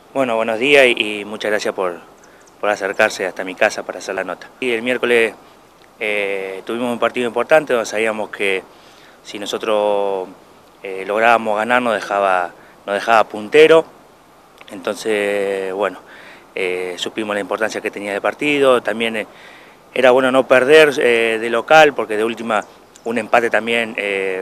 Bueno, buenos días y muchas gracias por acercarse hasta mi casa para hacer la nota. Y el miércoles tuvimos un partido importante donde sabíamos que si nosotros lográbamos ganar nos dejaba puntero. Entonces, bueno, supimos la importancia que tenía el partido. También era bueno no perder de local, porque de última un empate también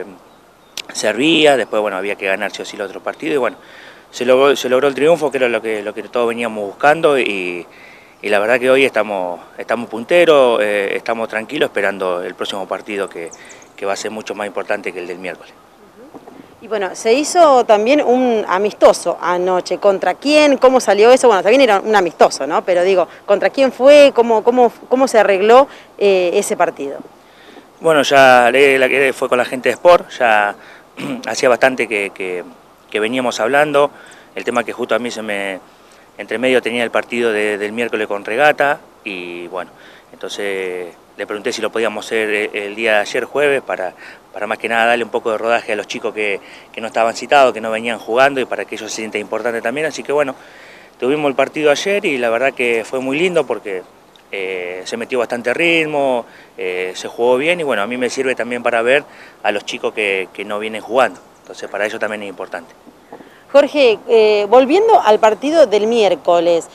servía. Después, bueno, había que ganar sí o sí el otro partido. Y bueno, se logró el triunfo, que era lo que todos veníamos buscando. Y la verdad que hoy estamos punteros, estamos tranquilos esperando el próximo partido que va a ser mucho más importante que el del miércoles. Y bueno, se hizo también un amistoso anoche. ¿Contra quién? ¿Cómo salió eso? Bueno, también era un amistoso, ¿no? Pero digo, ¿contra quién fue? ¿Cómo se arregló ese partido? Bueno, ya la que fue con la gente de Sport, ya hacía bastante que veníamos hablando. El tema que justo a mí entre medio tenía el partido del miércoles con Regata y bueno, entonces le pregunté si lo podíamos hacer el día de ayer jueves para más que nada darle un poco de rodaje a los chicos que no estaban citados, que no venían jugando y para que ellos se sientan importantes también. Así que bueno, tuvimos el partido ayer y la verdad que fue muy lindo porque se metió bastante ritmo, se jugó bien y bueno, a mí me sirve también para ver a los chicos que no vienen jugando. Entonces para ellos también es importante. Jorge, volviendo al partido del miércoles,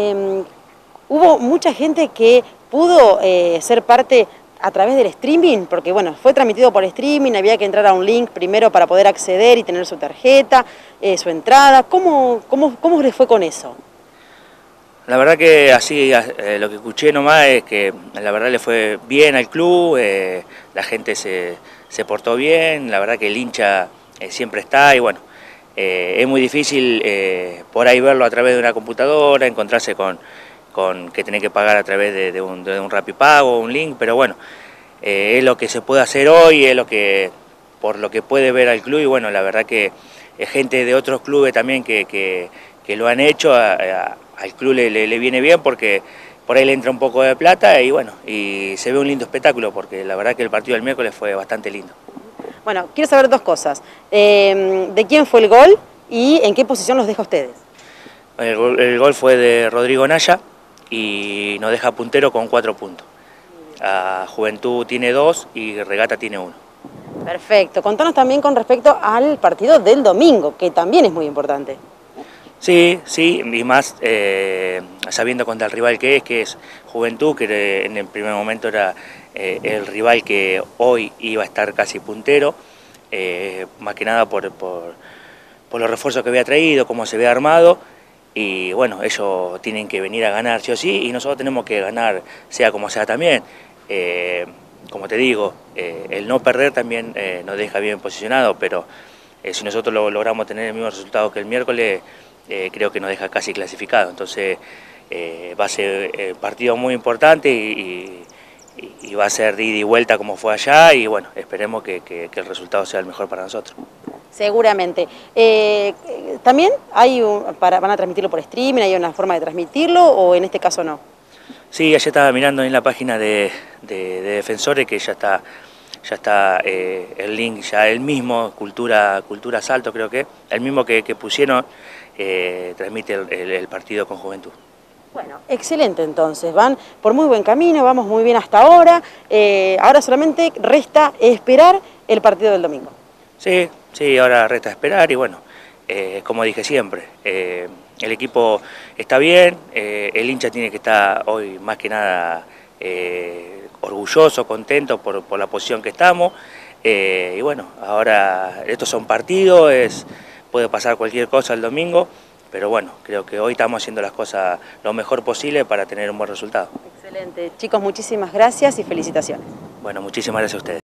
hubo mucha gente que pudo ser parte a través del streaming, porque bueno, fue transmitido por streaming, había que entrar a un link primero para poder acceder y tener su tarjeta, su entrada. ¿Cómo les fue con eso? La verdad que así, lo que escuché nomás es que la verdad le fue bien al club, la gente se portó bien, la verdad que el hincha siempre está y bueno, es muy difícil por ahí verlo a través de una computadora, encontrarse con que tenés que pagar a través de un Rapipago, un link, pero bueno, es lo que se puede hacer hoy, es por lo que puede ver al club y bueno, la verdad que gente de otros clubes también que lo han hecho, al club le viene bien porque por ahí le entra un poco de plata y bueno, y se ve un lindo espectáculo porque la verdad que el partido del miércoles fue bastante lindo. Bueno, quiero saber dos cosas. ¿De quién fue el gol y en qué posición los deja a ustedes? El gol fue de Rodrigo Naya y nos deja puntero con 4 puntos. Juventud tiene 2 y Regata tiene 1. Perfecto. Contanos también con respecto al partido del domingo, que también es muy importante. Sí, sí, y más sabiendo contra el rival que es Juventud, que en el primer momento era el rival que hoy iba a estar casi puntero, más que nada por los refuerzos que había traído, cómo se había armado, y bueno, ellos tienen que venir a ganar sí o sí, y nosotros tenemos que ganar sea como sea también. Como te digo, el no perder también nos deja bien posicionado, pero si nosotros logramos tener el mismo resultado que el miércoles, creo que nos deja casi clasificado. Entonces va a ser un partido muy importante y va a ser de ida y vuelta como fue allá y bueno, esperemos que el resultado sea el mejor para nosotros. Seguramente. ¿También van a transmitirlo por streaming, hay una forma de transmitirlo o en este caso no? Sí, ayer estaba mirando en la página de Defensores que ya está el link, ya el mismo, Cultura Salto creo que, el mismo que pusieron, transmite el partido con Juventud. Bueno, excelente entonces, van por muy buen camino, vamos muy bien hasta ahora, ahora solamente resta esperar el partido del domingo. Sí, sí, ahora resta esperar y bueno, como dije siempre, el equipo está bien, el hincha tiene que estar hoy más que nada orgulloso, contento por la posición que estamos y bueno, ahora estos son partidos, puede pasar cualquier cosa el domingo, pero bueno, creo que hoy estamos haciendo las cosas lo mejor posible para tener un buen resultado. Excelente. Chicos, muchísimas gracias y felicitaciones. Bueno, muchísimas gracias a ustedes.